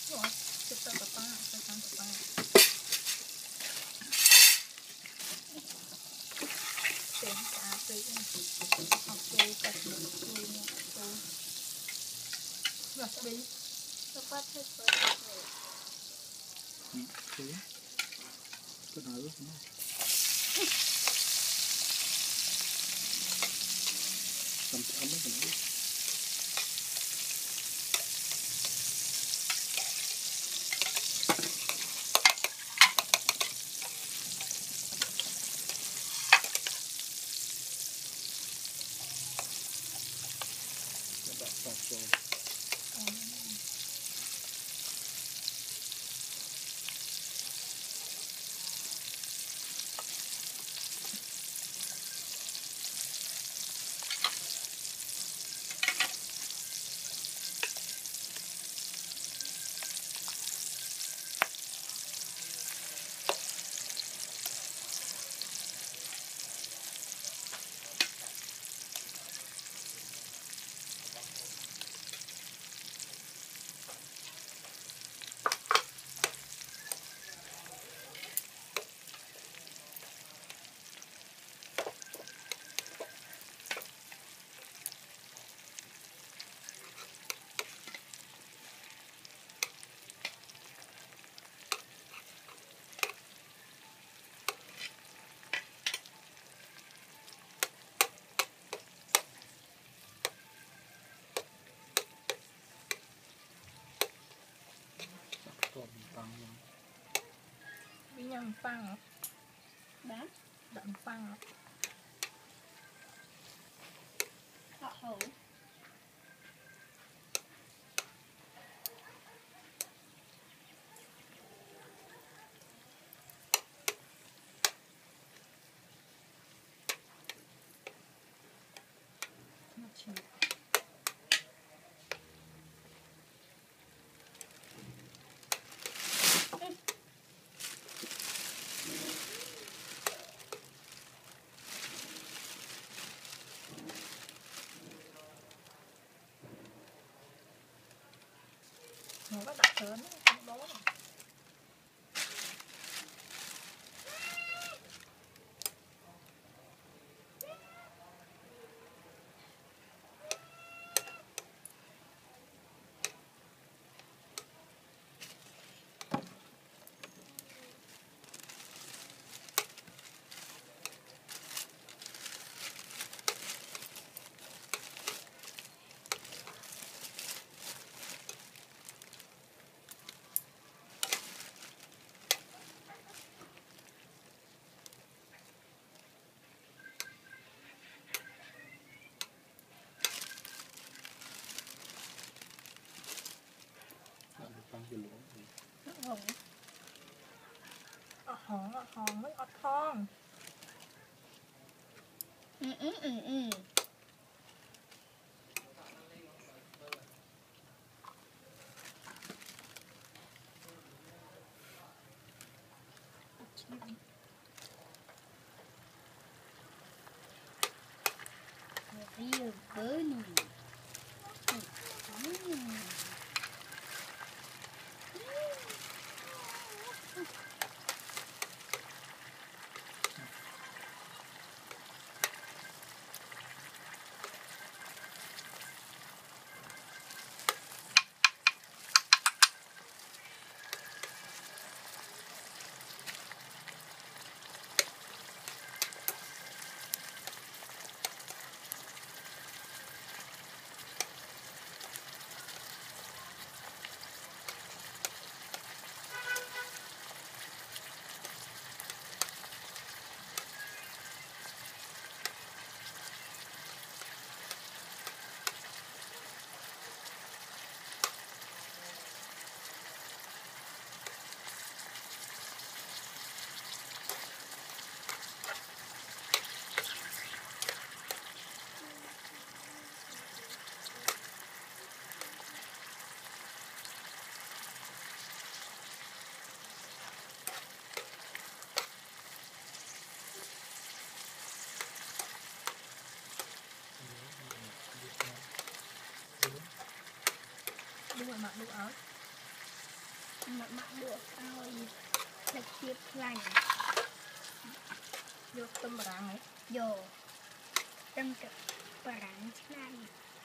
rồi chụp tao tập ba tao tăng tập ba tiền cả tùy học tùy tập tùy nha tùy rồi sao đi tập ba hết rồi tùy cái nào đó không cầm ấm nó cũng đi nhầm phăng hả? Đó. Đậm phăng hả? Họ hổ. Nó chịu. Nó có đặt sớm không bố này. Hòn với ọt thon. Real burning. Đúng rồi, mặt đúng ớt. Mặt mặn được thôi. Thịt chiếc lành. Vô tâm rang ấy. Vô. Tâm cực rang lành.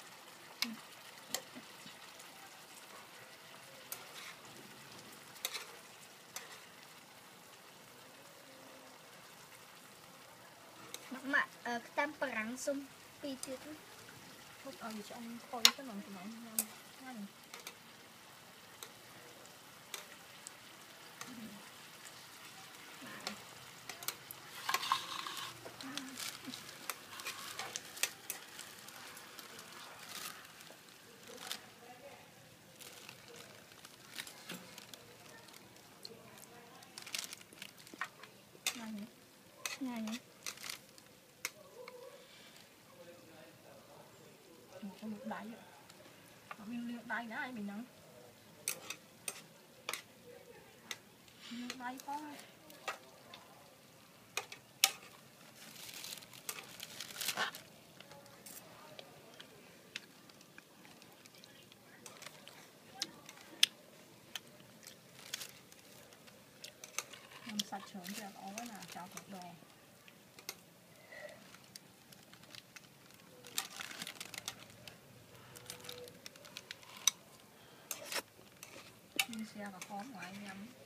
Mặt mặn tâm rang xung pi tiết. Lúc ở gì trong khối cái nồng của nó ngon. Ngon. Một lượt đáy vậy. Mình lượt đáy đã ai mình nắng. Lượt đáy có. Làm sạch sớm cho ó cái nào cho cột đồ. Mình xe và khóm ngoài nhắm.